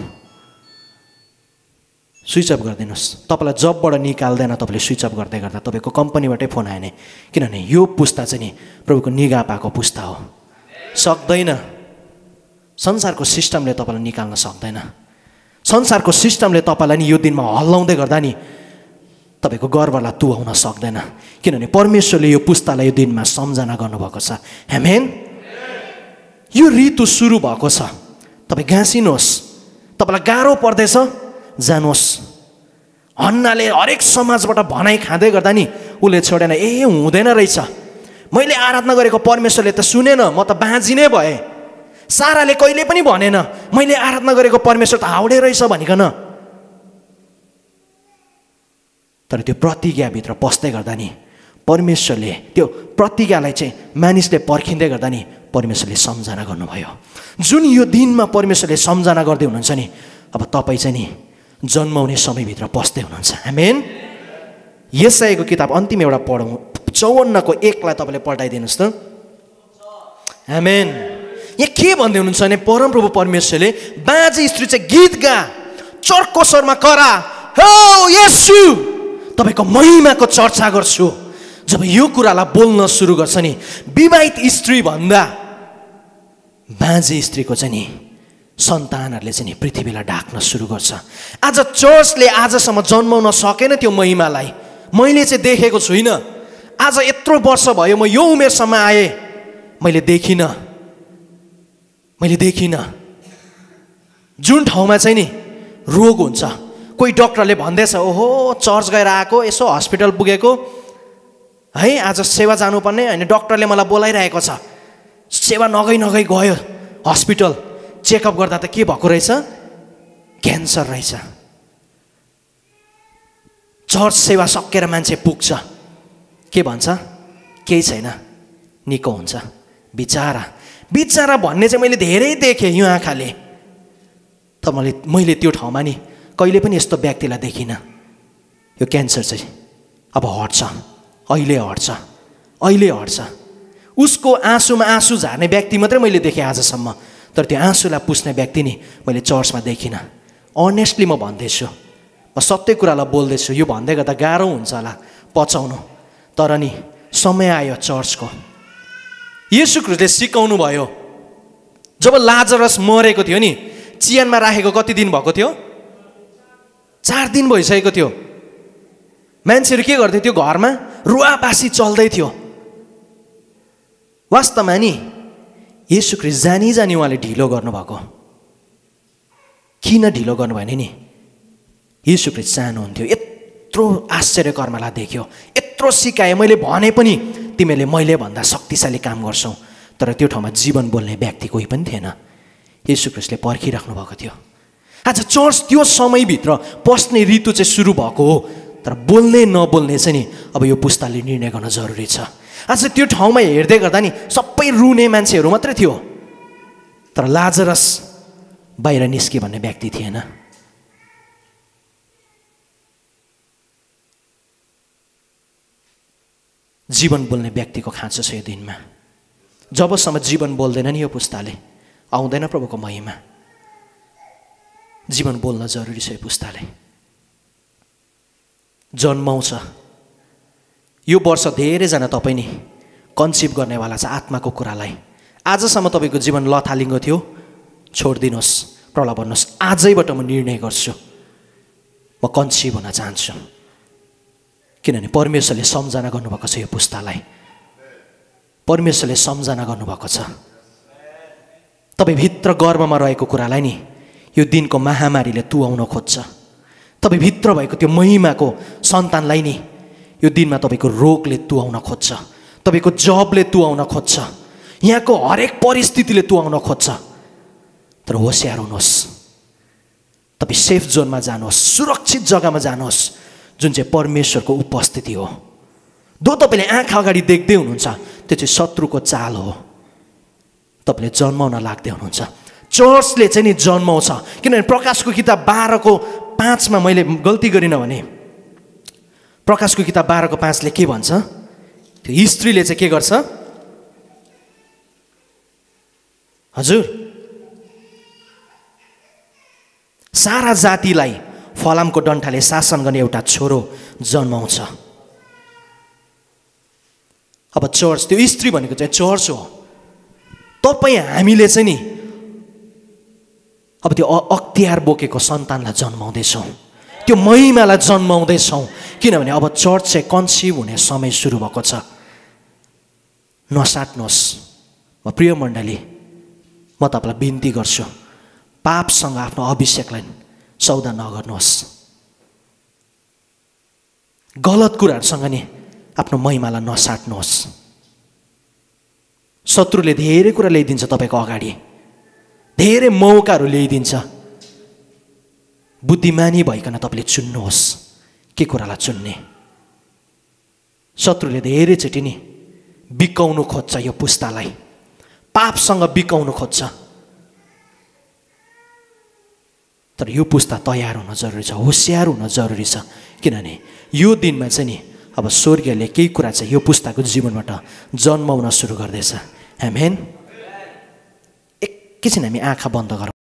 Speaker 1: स्विच अफ गरिदिनुहोस्। तपाईँलाई जबबाट निकाल्दैन, तपाईँले स्विच अफ गर्दै गर्दा तपाईँको कम्पनीबाटै फोन आयो नि, किनभने यो पुस्ता चाहिँ नि प्रभुको निगाह पाएको पुस्ता हो। सक्दैन, संसारको सिस्टमले तपाईँलाई निकाल्न सक्दैन। संसारको सिस्टमले तपाईँलाई नि यो दिनमा हल्लाउँदै गर्दा नि तपाईँको गर्वलाई तुहाउन सक्दैन, किनभने परमेश्वरले यो पुस्तालाई यो दिनमा सम्झना गर्नुभएको छ। आमेन। यो ऋतु सुरु भएको छ, तपाईँ गाँसिनुहोस्। तपाईँलाई गाह्रो पर्दैछ, जानुहोस्। हन्नाले हरेक समाजबाट भनाइ खाँदै गर्दा नि उसले छोडेन, ए हुँदैन रहेछ, मैले आराधना गरेको परमेश्वरले त सुनेन, म त बाँझी नै भएँ, साराले कहिले पनि भनेन मैले आराधना गरेको परमेश्वर त हाउडे रहेछ भनिकन। तर त्यो प्रतिज्ञाभित्र पस्दै गर्दा नि परमेश्वरले त्यो प्रतिज्ञालाई चाहिँ मानिसले पर्खिँदै गर्दा नि परमेश्वरले सम्झना गर्नुभयो। जुन यो दिनमा परमेश्वरले सम्झना गर्दै हुनुहुन्छ नि, अब तपाईँ चाहिँ नि जन्माउने समयभित्र पस्दै हुनुहुन्छ। आमेन। यशायाको किताब अन्तिम एउटा पढौँ, 54 को 1 लाई तपाईँले पल्टाइदिनुहोस् त। आमेन। यहाँ के भन्दै हुनुहुन्छ भने परमप्रभु परमेश्वरले बाजे स्त्री चाहिँ गीत गा, चर्को स्वरमा करा, हो येशू तपाईँको महिमाको चर्चा गर्छु। जब यो कुरालाई बोल्न सुरु गर्छ नि, विवाहित स्त्री भन्दा बाजे स्त्रीको चाहिँ नि सन्तानहरूले चाहिँ नि पृथ्वीलाई ढाक्न सुरु गर्छ। आज चर्चले आजसम्म जन्माउन सकेन त्यो महिमालाई, मैले चाहिँ देखेको छुइनँ। आज यत्रो वर्ष भयो म यो उमेरसम्म आएँ, मैले देखिनँ। जुन ठाउँमा चाहिँ नि रोग हुन्छ, कोही डक्टरले भन्दैछ ओहो चर्च गएर आएको, यसो हस्पिटल पुगेको है, आज सेवा जानुपर्ने होइन, डक्टरले मलाई बोलाइरहेको छ, सेवा नगई गयो हस्पिटल, चेकअप गर्दा त के भएको रहेछ, क्यान्सर रहेछ। चर्च सेवा सकेर मान्छे पुग्छ, के भन्छ, केही छैन, निको हुन्छ। बिचारा भन्ने चाहिँ मैले धेरै देखेँ यो आँखाले, तर मैले त्यो ठाउँमा नि कहिले पनि यस्तो व्यक्तिलाई देखिनँ। यो क्यान्सर चाहिँ अब हट्छ, अहिले हट्छ। उसको आँसुमा आँसु झार्ने व्यक्ति मात्रै मैले देखेँ आजसम्म, तर त्यो आँसुलाई पुस्ने व्यक्ति नि मैले चर्चमा देखिनँ। अनेस्टली म भन्दैछु, म सत्य कुरालाई बोल्दैछु। यो भन्दै गर्दा गाह्रो हुन्छ होला पचाउनु, तर नि समय आयो चर्चको। येशू ख्रीष्टले सिकाउनु भयो, जब लाजरस मरेको थियो नि, चियानमा राखेको कति दिन भएको थियो, 4 दिन भइसकेको थियो। मान्छेहरू के गर्दै थियो, घरमा रुवाबासी चल्दै थियो। वास्तवमा नि येशू ख्रीष्ट जानी उहाँले ढिलो गर्नुभएको। किन ढिलो गर्नुभयो नि, येशू ख्रीष्ट चाहनुहुन्थ्यो। यत्रो आश्चर्य कर्मलाई देख्यो, यत्रो सिकाए, मैले भने पनि तिमीले मैले भन्दा शक्तिशाली काम गर्छौ, तर त्यो ठाउँमा जीवन बोल्ने व्यक्ति कोही पनि थिएन। येशू ख्रीष्टले पर्खिराख्नु भएको थियो। आज चर्च त्यो समयभित्र पस्ने ऋतु चाहिँ सुरु भएको हो, तर बोल्ने नबोल्ने चाहिँ नि अब यो पुस्ताले निर्णय गर्न जरुरी छ। आज त्यो ठाउँमा हेर्दै गर्दा नि सबै रुने मान्छेहरू मात्रै थियो, तर लाजरस बाहिर निस्के भन्ने व्यक्ति थिएन। जीवन बोल्ने व्यक्तिको खाँचो छ यो दिनमा। जबसम्म जीवन बोल्दैन नि यो पुस्ताले, आउँदैन प्रभुको महिमा। जीवन बोल्न जरुरी छ यो पुस्ताले। जन्माउँछ यो वर्ष धेरैजना तपाईँ नि कन्सिभ गर्नेवाला छ आत्माको कुरालाई। आजसम्म तपाईँको जीवन लथालिङ्गो थियो, छोडिदिनुहोस्, प्रला भन्नुहोस् आजैबाट म निर्णय गर्छु, म कन्सिभ हुन चाहन्छु। किनभने परमेश्वरले सम्झना गर्नुभएको छ यो पुस्तालाई, परमेश्वरले सम्झना गर्नुभएको छ। तपाईँ भित्र गर्भमा रहेको कुरालाई नि यो दिनको महामारीले तुहाउन खोज्छ। तपाईँ भित्र भएको त्यो महिमाको सन्तानलाई नि यो दिनमा तपाईँको रोगले तुहाउन खोज्छ, तपाईँको जबले तुहाउन खोज्छ, यहाँको हरेक परिस्थितिले तुहाउन खोज्छ। तर होसियार हुनुहोस्, तपाईँ सेफ जोनमा जानुहोस्, सुरक्षित जग्गामा जानुहोस् जुन चाहिँ परमेश्वरको उपस्थिति हो। जो तपाईँले आँखा अगाडि देख्दै हुनुहुन्छ त्यो चाहिँ शत्रुको चाल हो। तपाईँले जन्माउन लाग्दै हुनुहुन्छ। चर्चले चाहिँ नि जन्माउँछ, किनभने प्रकाशको किताब 12 को 5 मा मैले गल्ती गरिनँ भने प्रकाशको किताब 12 को 5 ले के भन्छ, त्यो स्त्रीले चाहिँ के गर्छ, हजुर सारा जातिलाई फलामको डन्ठाले शासन गर्ने एउटा छोरो जन्माउँछ। अब चर्च, त्यो स्त्री भनेको चाहिँ चर्च हो। तपाईँ हामीले चाहिँ नि अब त्यो अख्तियार बोकेको सन्तानलाई जन्माउँदैछौँ, त्यो महिमालाई जन्माउँदैछौँ, किनभने अब चर्च चाहिँ कन्सिभ हुने समय सुरु भएको छ। नसाट्नुहोस्। म प्रिय मण्डली, म तपाईँलाई बिन्ती गर्छु, पापसँग आफ्नो अभिषेकलाई सौदा नगर्नुहोस्। गलत कुराहरूसँग नि आफ्नो महिमालाई नसाट्नुहोस्। शत्रुले धेरै कुरा ल्याइदिन्छ तपाईँको अगाडि, धेरै मौकाहरू ल्याइदिन्छ। बुद्धिमानी भइकन तपाईँले चुन्नुहोस् के कुरालाई चुन्ने। शत्रुले धेरैचोटि नि बिकाउनु खोज्छ यो पुस्तालाई, पापसँग बिकाउनु खोज्छ। तर यो पुस्ता तयार हुन जरुरी छ, होसियार हुन जरुरी छ। किनभने यो दिनमा चाहिँ नि अब स्वर्गीयले केही कुरा चाहिँ यो पुस्ताको जीवनबाट जन्माउन सुरु गर्दैछ। आमेन। एकैछिन हामी आँखा बन्द गरौँ।